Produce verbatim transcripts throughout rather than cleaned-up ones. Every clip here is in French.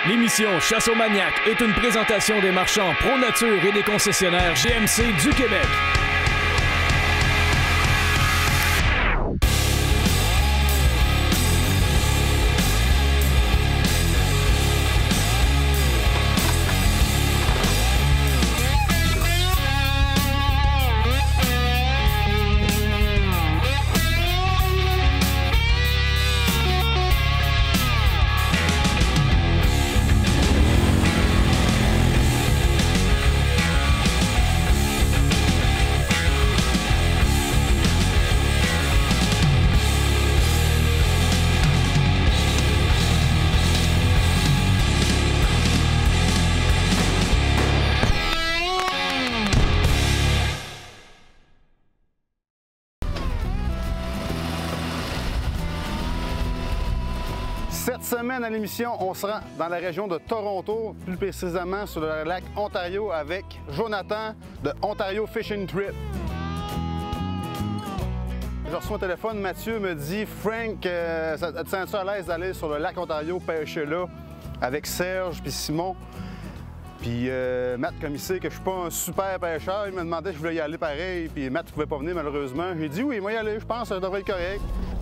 L'émission Chasse aux maniaques est une présentation des marchands Pro Nature et des concessionnaires G M C du Québec. Cette semaine à l'émission, on se rend dans la région de Toronto, plus précisément sur le lac Ontario avec Jonathan de Ontario Fishing Trip. Je reçois un téléphone, Mathieu me dit « Frank, euh, ça te sens-tu à l'aise d'aller sur le lac Ontario pêcher là avec Serge puis Simon? » Puis euh, Matt, comme il sait que je suis pas un super pêcheur, il me demandait si je voulais y aller pareil, puis Matt ne pouvait pas venir malheureusement. J'ai dit « Oui, moi y aller, je pense que ça devrait être correct. »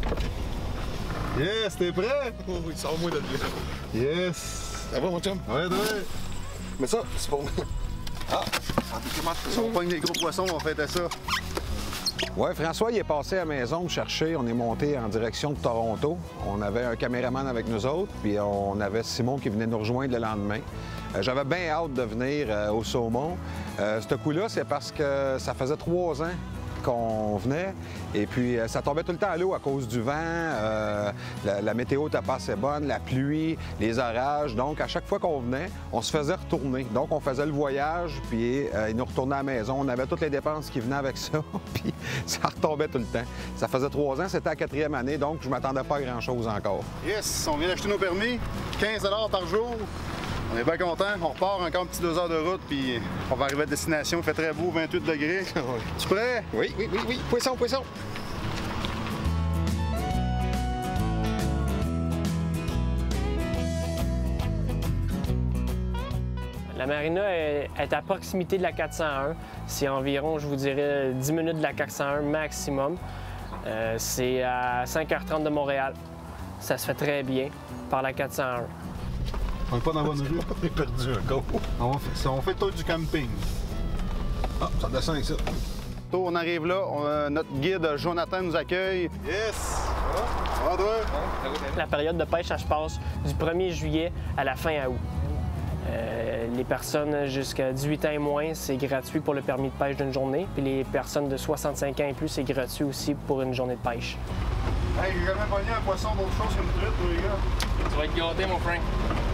Yes, t'es prêt? Oh oui, sors-moi de là. Yes! Ça va, mon chum? Ouais, ouais. Mais ça, c'est pour... Ah! Si on pogne les gros poissons, on fait ça. Ouais, François, il est passé à la maison me chercher. On est monté en direction de Toronto. On avait un caméraman avec nous autres, puis on avait Simon qui venait nous rejoindre le lendemain. Euh, J'avais bien hâte de venir euh, au saumon. Euh, ce coup-là, c'est parce que ça faisait trois ans qu'on venait, et puis euh, ça tombait tout le temps à l'eau à cause du vent, euh, la, la météo n'était pas assez bonne, la pluie, les orages, donc à chaque fois qu'on venait, on se faisait retourner. Donc on faisait le voyage, puis euh, il nous retournait à la maison, on avait toutes les dépenses qui venaient avec ça, puis ça retombait tout le temps. Ça faisait trois ans, c'était la quatrième année, donc je m'attendais pas à grand-chose encore. Yes, on vient d'acheter nos permis, quinze dollars par jour. On est bien contents. On repart encore un petit deux heures de route, puis on va arriver à destination. Il fait très beau, vingt-huit degrés. Tu prêt? Oui, oui, oui, oui. Poisson, poisson. La marina est, est à proximité de la quatre cent un. C'est environ, je vous dirais, dix minutes de la quatre cent un maximum. Euh, C'est à cinq heures trente de Montréal. Ça se fait très bien par la quatre cent un. On n'est pas dans la bonne rue. On est perdu encore. On fait, on fait le tour du camping. Ah, ça descend avec ça. On arrive là, on, euh, notre guide Jonathan nous accueille. Yes! Ça va, toi? La période de pêche, ça se passe du premier juillet à la fin août. Euh, les personnes jusqu'à dix-huit ans et moins, c'est gratuit pour le permis de pêche d'une journée. Puis les personnes de soixante-cinq ans et plus, c'est gratuit aussi pour une journée de pêche. Hey, j'ai jamais pogné un poisson d'autre chose qu'une truite, toi, les gars. Tu vas être gâté, mon Frank.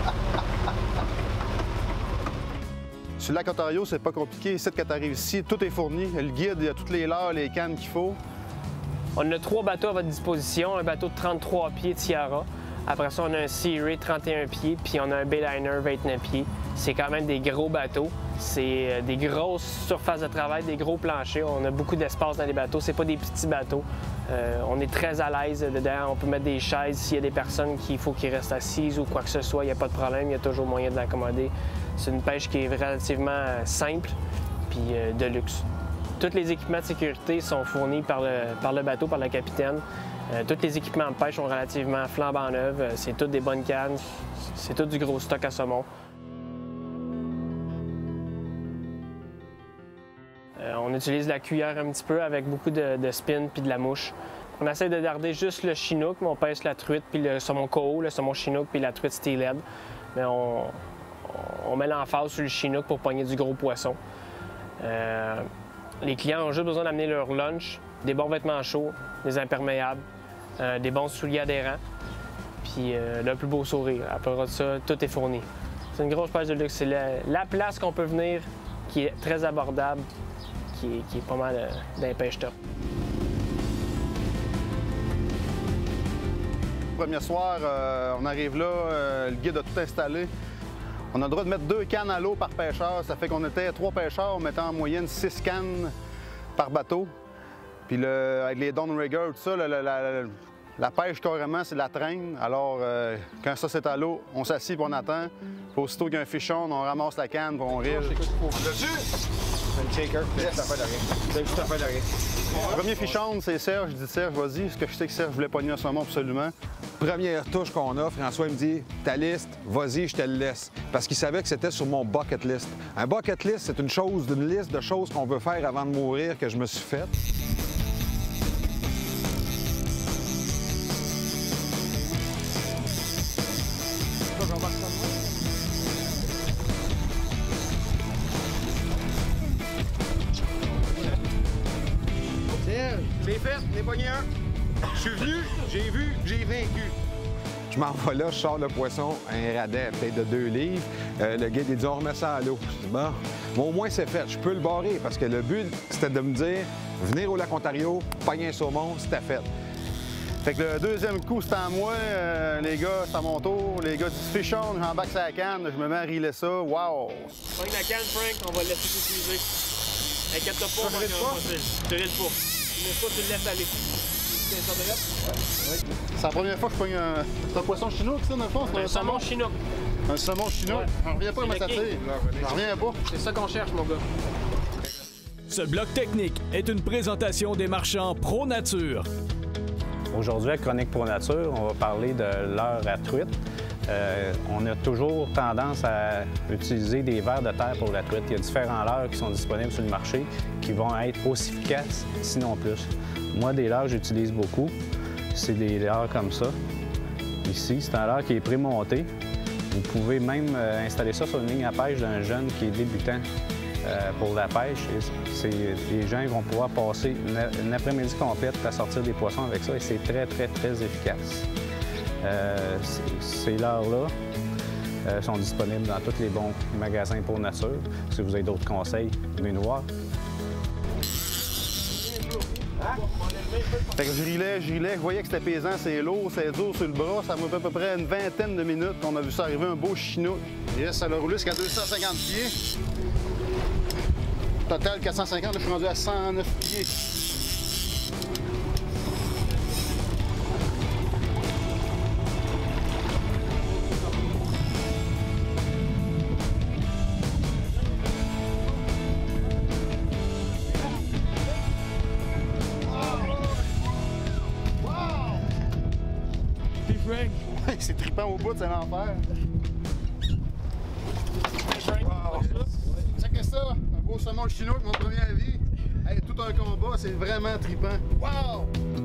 Sur le lac Ontario, c'est pas compliqué. Ici, quand tu arrives ici, tout est fourni. Le guide, il y a toutes les leurres, les cannes qu'il faut. On a trois bateaux à votre disposition. Un bateau de trente-trois pieds Tiara. Après ça, on a un Sea Ray trente et un pieds, puis on a un Bayliner vingt-neuf pieds. C'est quand même des gros bateaux. C'est des grosses surfaces de travail, des gros planchers. On a beaucoup d'espace dans les bateaux. C'est pas des petits bateaux. Euh, on est très à l'aise dedans. On peut mettre des chaises s'il y a des personnes qu'il faut qu'ils restent assises ou quoi que ce soit. Il n'y a pas de problème. Il y a toujours moyen de l'accommoder. C'est une pêche qui est relativement simple puis euh, de luxe. Tous les équipements de sécurité sont fournis par le, par le bateau, par le capitaine. Euh, tous les équipements de pêche sont relativement flambant neufs. Euh, c'est toutes des bonnes cannes. C'est tout du gros stock à saumon. Euh, on utilise la cuillère un petit peu avec beaucoup de, de spin puis de la mouche. On essaie de garder juste le chinook, mais on pêche la truite puis le saumon coho, le saumon chinook puis la truite steelhead. Mais on, on met l'emphase sur le chinook pour pogner du gros poisson. Euh, les clients ont juste besoin d'amener leur lunch, des bons vêtements chauds, des imperméables, euh, des bons souliers adhérents, puis euh, le plus beau sourire. Après ça, tout est fourni. C'est une grosse pêche de luxe. C'est la, la place qu'on peut venir qui est très abordable, qui est, qui est pas mal euh, d'un pêche top. Premier soir, euh, on arrive là, euh, le guide a tout installé. On a le droit de mettre deux cannes à l'eau par pêcheur. Ça fait qu'on était trois pêcheurs, on mettait en moyenne six cannes par bateau. Puis le, avec les downriggers, tout ça, le, le, la, La pêche, carrément, c'est de la traîne. Alors, euh, quand ça, c'est à l'eau, on s'assied et on attend. Puis aussitôt qu'il y a un fichon, on ramasse la canne et on rille. Dessus! Un shaker. Yes. Ça fait de rien. C'est juste à faire de rien. Le premier fichon, c'est Serge. Je dis Serge, vas-y. Parce que je sais que Serge voulait pogner un saumon absolument. Première touche qu'on a, François me dit « Ta liste, vas-y, je te le laisse. » Parce qu'il savait que c'était sur mon bucket list. Un bucket list, c'est une chose, une liste de choses qu'on veut faire avant de mourir que je me suis faite. Je l'ai fait, je l'ai pogné un. Je suis venu, j'ai vu, j'ai vaincu. Je m'en vais là, je sors le poisson, un radet peut-être de deux livres. Euh, le guide, il dit, on remet ça à l'eau. Je dis, bon, mais au moins c'est fait, je peux le barrer parce que le but, c'était de me dire, venir au lac Ontario, pogner un saumon, c'était fait. Fait que le deuxième coup, c'était à moi. Euh, les gars, c'est à mon tour. Les gars disent fish on, j'embarque sur la canne, je me mets à reeler ça. Wow! Pogne la canne, Frank, on va le laisser s'utiliser. Inquiète-toi pas, Ça, je Frank, on va te rile pas. Tu laisses pas, tu le laisses aller. C'est ça de Oui. C'est la première fois que je pogne un... C'est un poisson chinook, ça, dans le fond? Un, un saumon chinook. Un saumon chinook? Ouais. J'en reviens pas comment ça tire. J'en reviens pas. C'est ça qu'on cherche, mon gars. Ce bloc technique est une présentation des marchands Pro Nature. Aujourd'hui, à Chronique Pro Nature, on va parler de leurre à truite. Euh, on a toujours tendance à utiliser des vers de terre pour la truite. Il y a différents leurres qui sont disponibles sur le marché qui vont être aussi efficaces, sinon plus. Moi, des leurres, j'utilise beaucoup. C'est des leurres comme ça. Ici, c'est un leurre qui est prémonté. Vous pouvez même euh, installer ça sur une ligne à pêche d'un jeune qui est débutant euh, pour la pêche. Et les gens vont pouvoir passer une, une après-midi complète à sortir des poissons avec ça et c'est très, très, très efficace. Euh, ces leurres-là euh, sont disponibles dans tous les bons magasins Pro Nature. Si vous avez d'autres conseils, venez nous voir. Fait que je rilais, je rilais, je voyais que c'était pesant, c'est lourd, c'est dur sur le bras. Ça m'a fait à peu près une vingtaine de minutes qu'on a vu ça arriver, un beau chinook. Yes, ça l'a roulé jusqu'à deux cent cinquante pieds. Total quatre cent cinquante, là, je suis rendu à cent neuf pieds. C'est trippant au bout, c'est l'enfer. Wow. Check ça, un beau saumon chinook, mon premier avis. Hey, tout un combat, c'est vraiment trippant. Wow!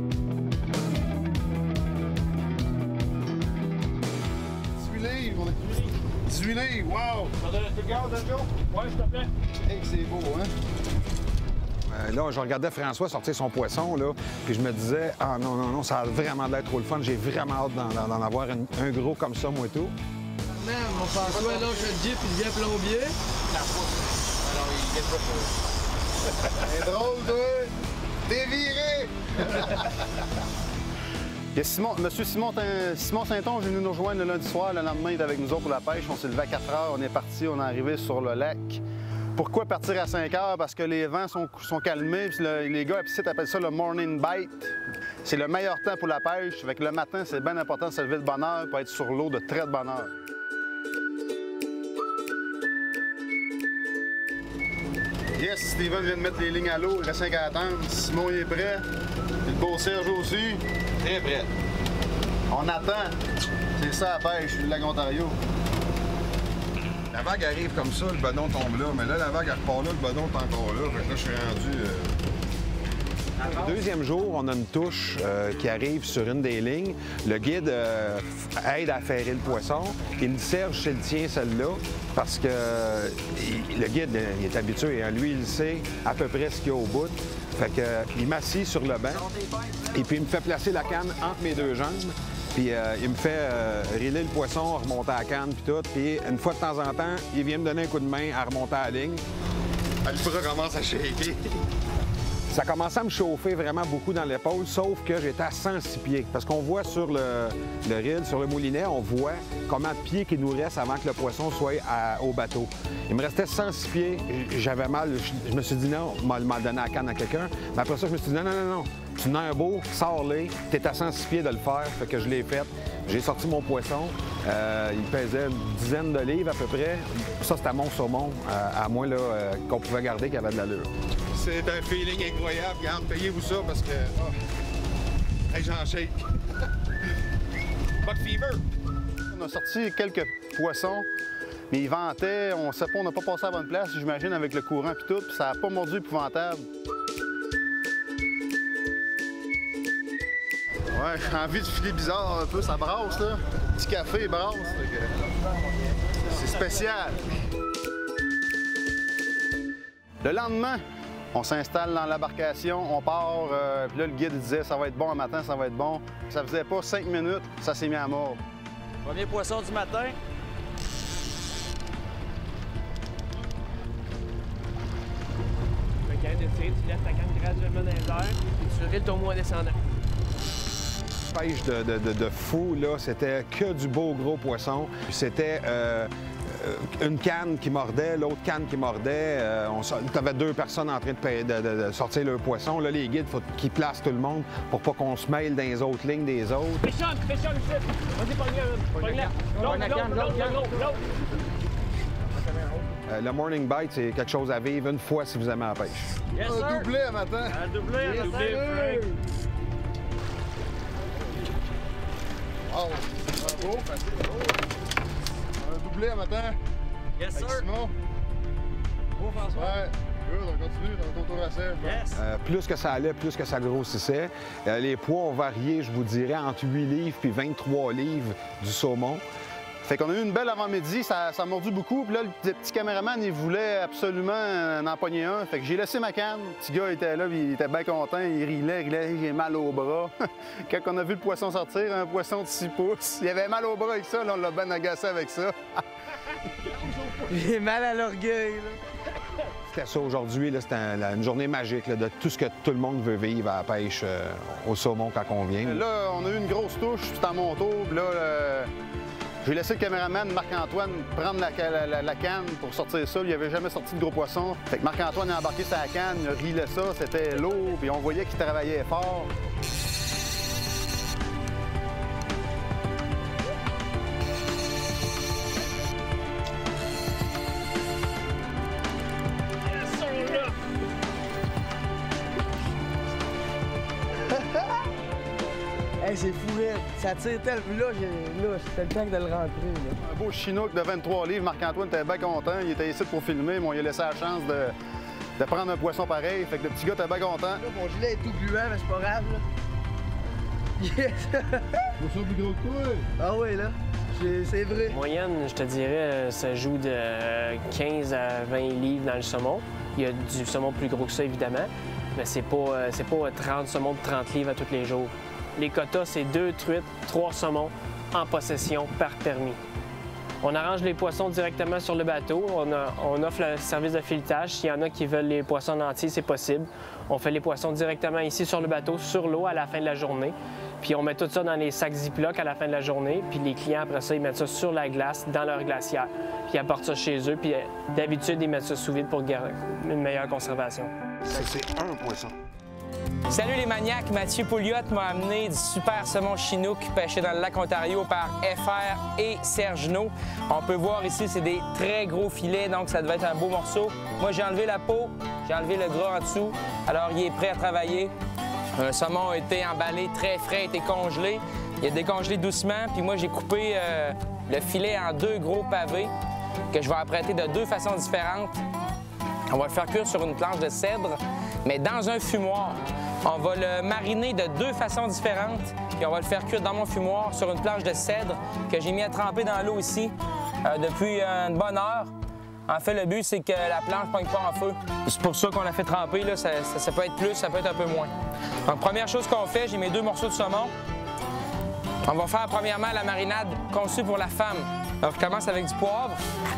dix-huit livres, on a dix-huit livres, wow! Tu regardes, Joe? Ouais, s'il te plaît. Hey, c'est beau, hein? Euh, là, je regardais François sortir son poisson, là, puis je me disais, ah non, non, non, ça a vraiment l'air trop le fun. J'ai vraiment hâte d'en avoir un, un gros comme ça, moi et tout. Man, mon François, là, je le jeep, il devient plombier. Alors, il vient pas. C'est drôle, toi! T'es viré! Il y a Simon, Monsieur Simon, Simon Saint-Onge est venu nous rejoindre le lundi soir. Le lendemain, il est avec nous autres pour la pêche. On s'est levé à quatre heures, on est parti, on est arrivé sur le lac. Pourquoi partir à cinq heures? Parce que les vents sont, sont calmés. Puis le, les gars ici appellent ça le morning bite. C'est le meilleur temps pour la pêche. Fait que le matin, c'est bien important de se lever de bonne heure pour être sur l'eau de très de bonne heure. Yes, Steven vient de mettre les lignes à l'eau. Il reste cinq à attendre. Simon il est prêt. Le beau Serge aussi. Très prêt. On attend. C'est ça la pêche, le lac Ontario. La vague arrive comme ça, le badon tombe là. Mais là, la vague elle repart là, le badon est encore là. Fait que là, je suis rendu... Euh... Le deuxième jour, on a une touche euh, qui arrive sur une des lignes. Le guide euh, aide à ferrer le poisson. Il Serge, c'est le tien, celle-là, parce que euh, il, le guide, il est habitué. Hein. Lui, il sait à peu près ce qu'il y a au bout. Fait que, euh, il m'assit sur le banc et puis il me fait placer la canne entre mes deux jambes. Puis euh, il me fait euh, riler le poisson, remonter à la canne, puis tout. Puis une fois de temps en temps, il vient me donner un coup de main à remonter à la ligne. Le bras commence à shaker. Ça commençait à me chauffer vraiment beaucoup dans l'épaule, sauf que j'étais à cent six pieds. Parce qu'on voit sur le, le reel, sur le moulinet, on voit combien de pieds qu'il nous reste avant que le poisson soit à, au bateau. Il me restait cent six pieds, j'avais mal, je, je me suis dit non, je vais donner la canne à quelqu'un. Mais après ça, je me suis dit non, non, non, non, Tu en as un beau, sors-les, t'es à cent six pieds de le faire, fait que je l'ai fait. J'ai sorti mon poisson, euh, il pesait une dizaine de livres à peu près. Ça, c'était mon saumon, euh, à moi, là, euh, qu'on pouvait garder, qui avait de l'allure. C'est un feeling incroyable. Regarde, payez-vous ça parce que... Oh. Hey, j'en shake. Buck fever. On a sorti quelques poissons, mais ils ventaient, on sait pas, on n'a pas passé à la bonne place, j'imagine, avec le courant et tout, puis ça n'a pas mordu épouvantable. Ouais, j'ai envie de filer bizarre un peu, ça brasse là. Petit café brasse, c'est spécial. Le lendemain, on s'installe dans l'embarcation, on part, euh, puis là le guide disait ça va être bon un matin, ça va être bon. Ça faisait pas cinq minutes, ça s'est mis à mort. Premier poisson du matin. Le canne de tir, tu laisses ta canne graduellement dans les airs et tu riles ton mot en descendant. Pêche de, de, de, de fou, là, c'était que du beau gros poisson. C'était euh, une canne qui mordait, l'autre canne qui mordait. Euh, tu avais deux personnes en train de, de, de, de sortir leur poisson. Là, les guides, il faut qu'ils placent tout le monde pour pas qu'on se mêle dans les autres lignes des autres. Péchonne, péchonne ici! Vas-y, pogne-la, pogne-la! L'autre, l'autre, l'autre, l'autre! Euh, le morning bite, c'est quelque chose à vivre une fois si vous aimez la pêche. Yes, Un sir. doublé un matin. Un doublé, un Yes, doublé, sir. Frank. Oh, bravo, facile. Un doublé un matin. Yes, Avec sir. Simon. Beau, François. Ouais, good, on continue dans le tour à sève. Yes. Euh, plus que ça allait, plus que ça grossissait. Euh, les poids ont varié, je vous dirais, entre huit livres puis vingt-trois livres du saumon. Fait qu'on a eu une belle avant-midi, ça, ça a mordu beaucoup. Puis là, le petit caméraman, il voulait absolument en empoigner un. Fait que j'ai laissé ma canne. Le petit gars était là, puis il était bien content, il rilait, il riait, j'ai mal au bras. Quand on a vu le poisson sortir, un poisson de six pouces, il avait mal au bras avec ça, là, on l'a bien agacé avec ça. J'ai mal à l'orgueil, là. C'était ça aujourd'hui, là, c'était un- une journée magique là, de tout ce que tout le monde veut vivre à la pêche euh, au saumon quand on vient. Là, on a eu une grosse touche, c'était à mon tour. Puis là, euh, j'ai laissé le caméraman Marc-Antoine prendre la, la- la- la canne pour sortir ça. Il avait jamais sorti de gros poisson. Fait que Marc-Antoine a embarqué sa canne, il a rilé ça, c'était lourd, puis on voyait qu'il travaillait fort. Hey, c'est fou, raide. Ça tire tellement. Là, j'ai- là, c'était le temps de le rentrer, là. Un beau chinook de vingt-trois livres. Marc-Antoine était bien content. Il était ici pour filmer, mais on lui a laissé la chance de, de prendre un poisson pareil. Fait que le petit gars était bien content. Là, mon gilet est tout gluant, mais c'est pas grave, là. Yes! Poisson plus gros que toi! Ah oui, là. J'ai- C'est vrai. Moyenne, je te dirais, ça joue de quinze à vingt livres dans le saumon. Il y a du saumon plus gros que ça, évidemment, mais c'est pas, euh, c'est pas trente saumons de trente livres à tous les jours. Les quotas, c'est deux truites, trois saumons en possession par permis. On arrange les poissons directement sur le bateau. On, a- on offre le service de filetage. S'il y en a qui veulent les poissons en entier, c'est possible. On fait les poissons directement ici sur le bateau, sur l'eau, à la fin de la journée. Puis on met tout ça dans les sacs Ziploc à la fin de la journée. Puis les clients, après ça, ils mettent ça sur la glace, dans leur glacière. Puis ils apportent ça chez eux. Puis euh, d'habitude, ils mettent ça sous vide pour garder une meilleure conservation. Ça, c'est un poisson. Salut les maniaques, Mathieu Pouliot m'a amené du super saumon chinook pêché dans le lac Ontario par F R et Serge No. On peut voir ici, c'est des très gros filets, donc ça devait être un beau morceau. Moi, j'ai enlevé la peau, j'ai enlevé le gras en dessous, alors il est prêt à travailler. Le saumon a été emballé très frais, a été congelé. Il a décongelé doucement, puis moi, j'ai coupé euh, le filet en deux gros pavés que je vais apprêter de deux façons différentes. On va le faire cuire sur une planche de cèdre, mais dans un fumoir. On va le mariner de deux façons différentes, puis on va le faire cuire dans mon fumoir sur une planche de cèdre que j'ai mis à tremper dans l'eau ici euh, depuis une bonne heure. En fait, le but, c'est que la planche ne pogne pas en feu. C'est pour ça qu'on l'a fait tremper. Là. Ça, ça, ça peut être plus, ça peut être un peu moins. Donc, première chose qu'on fait, j'ai mes deux morceaux de saumon. On va faire premièrement la marinade conçue pour la femme. Donc, je commence avec du poivre.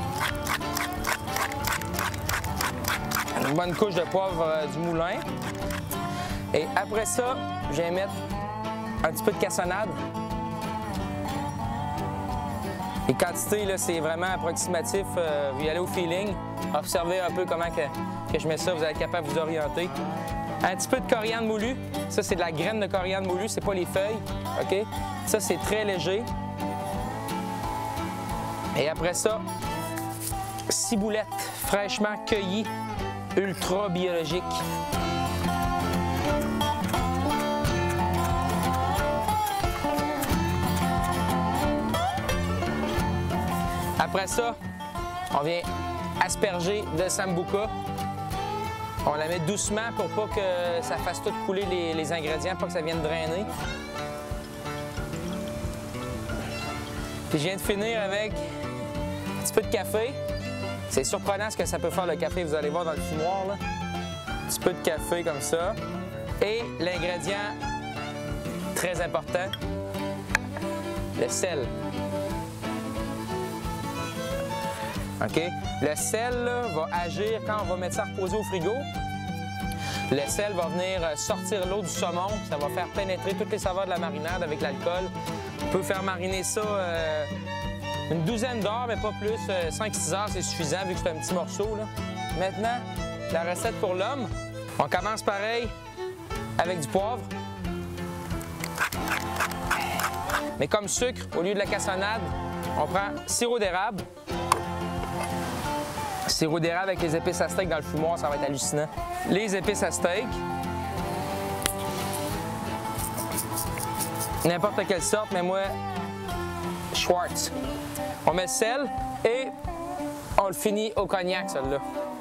Une bonne couche de poivre euh, du moulin. Et après ça, je vais mettre un petit peu de cassonade. Les quantités, là, c'est vraiment approximatif. Euh, vous y allez au feeling. Observez un peu comment que, que je mets ça. Vous allez être capable de vous orienter. Un petit peu de coriandre moulu. Ça, c'est de la graine de coriandre moulu, c'est pas les feuilles. OK? Ça, c'est très léger. Et après ça, ciboulette fraîchement cueillie, ultra biologique. Après ça, on vient asperger de sambuca. On la met doucement pour pas que ça fasse tout couler les, les ingrédients, pas que ça vienne drainer. Puis je viens de finir avec un petit peu de café. C'est surprenant ce que ça peut faire le café, vous allez voir dans le fumoir, là. Un petit peu de café comme ça. Et l'ingrédient très important, le sel. OK? Le sel là, va agir quand on va mettre ça reposer au frigo. Le sel va venir sortir l'eau du saumon. Ça va faire pénétrer toutes les saveurs de la marinade avec l'alcool. On peut faire mariner ça euh, une douzaine d'heures, mais pas plus. Euh, cinq six heures, c'est suffisant vu que c'est un petit morceau, là. Maintenant, la recette pour l'homme. On commence pareil avec du poivre. Mais comme sucre, au lieu de la cassonade, on prend sirop d'érable. Sirop d'érable avec les épices à steak dans le fumoir, ça va être hallucinant. Les épices à steak. N'importe quelle sorte, mais moi, Schwartz. On met le sel et on le finit au cognac, celui-là.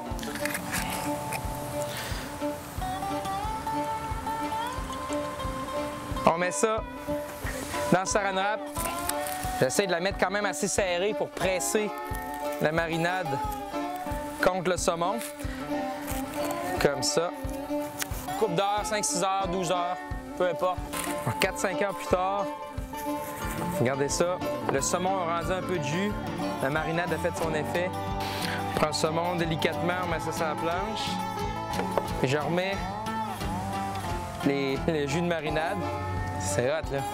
On met ça dans le saran wrap. J'essaie de la mettre quand même assez serrée pour presser la marinade contre le saumon. Comme ça. Coupe d'heure, cinq six heures, douze heures, peu importe. quatre cinq heures plus tard, regardez ça. Le saumon a rendu un peu de jus. La marinade a fait son effet. Je prends le saumon délicatement, on met ça sur la planche. Et je remets les, les jus de marinade. C'est hot, là.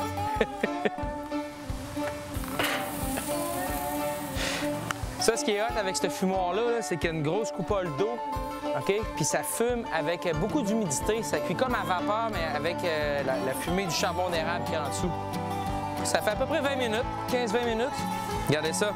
Ça, ce qui est hot avec ce fumoir-là, -là, c'est qu'il y a une grosse coupole d'eau, OK? Puis ça fume avec beaucoup d'humidité. Ça cuit comme à vapeur, mais avec euh, la, la fumée du charbon d'érable qui est en dessous. Ça fait à peu près vingt minutes, quinze vingt minutes. Regardez ça.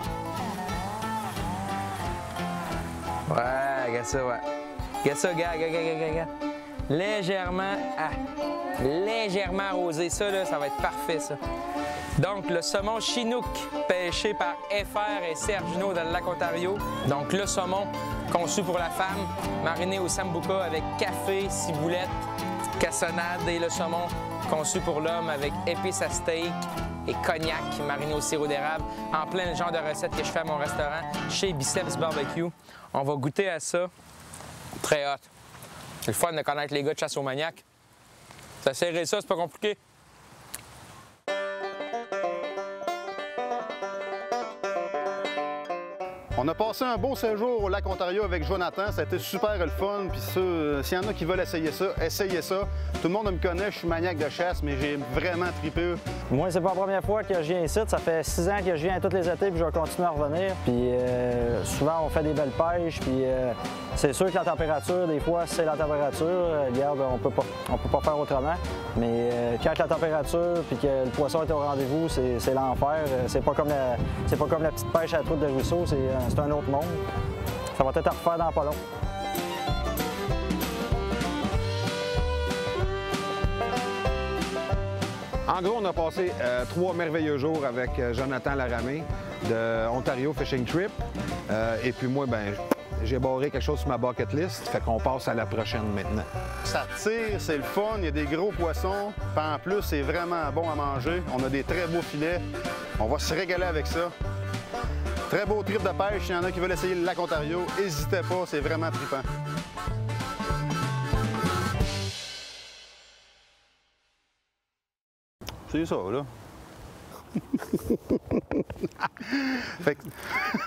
Ouais, regarde ça, ouais. Regarde ça, regarde, regarde, regarde, regarde. Légèrement, ah, légèrement arrosé. Ça, là, ça va être parfait, ça. Donc, le saumon Chinook, pêché par F R et Serge Junot dans le lac Ontario. Donc, le saumon conçu pour la femme, mariné au sambuca avec café, ciboulette, cassonade, et le saumon conçu pour l'homme avec épices à steak et cognac mariné au sirop d'érable, en plein genre de recette que je fais à mon restaurant chez Biceps Barbecue. On va goûter à ça. Très hot. C'est le fun de connaître les gars de Chasse aux Maniacs. Ça serrer ça, c'est pas compliqué. On a passé un beau séjour au lac Ontario avec Jonathan. Ça a été super le fun. Puis ça, s'il y en a qui veulent essayer ça, essayez ça. Tout le monde me connaît, je suis maniaque de chasse, mais j'ai vraiment trippé. Moi, c'est pas la première fois que je viens ici. Ça fait six ans que je viens tous les étés, puis je vais continuer à revenir. Puis euh, souvent, on fait des belles pêches. Puis euh, c'est sûr que la température, des fois, c'est la température. Euh, regarde, on peut pas, on peut pas faire autrement. Mais euh, quand la température puis que le poisson est au rendez-vous, c'est l'enfer. C'est pas comme la, c'est pas comme la petite pêche à la truite de ruisseau. C'est c'est un autre monde. Ça va peut-être à refaire dans pas long. En gros, on a passé euh, trois merveilleux jours avec euh, Jonathan Laramé de Ontario Fishing Trip. Euh, et puis moi, ben, j'ai barré quelque chose sur ma bucket list, fait qu'on passe à la prochaine maintenant. Ça tire, c'est le fun, il y a des gros poissons. Puis en plus, c'est vraiment bon à manger. On a des très beaux filets. On va se régaler avec ça. Très beau trip de pêche. S'il y en a qui veulent essayer le lac Ontario, n'hésitez pas, c'est vraiment trippant. C'est ça, là. Fait que...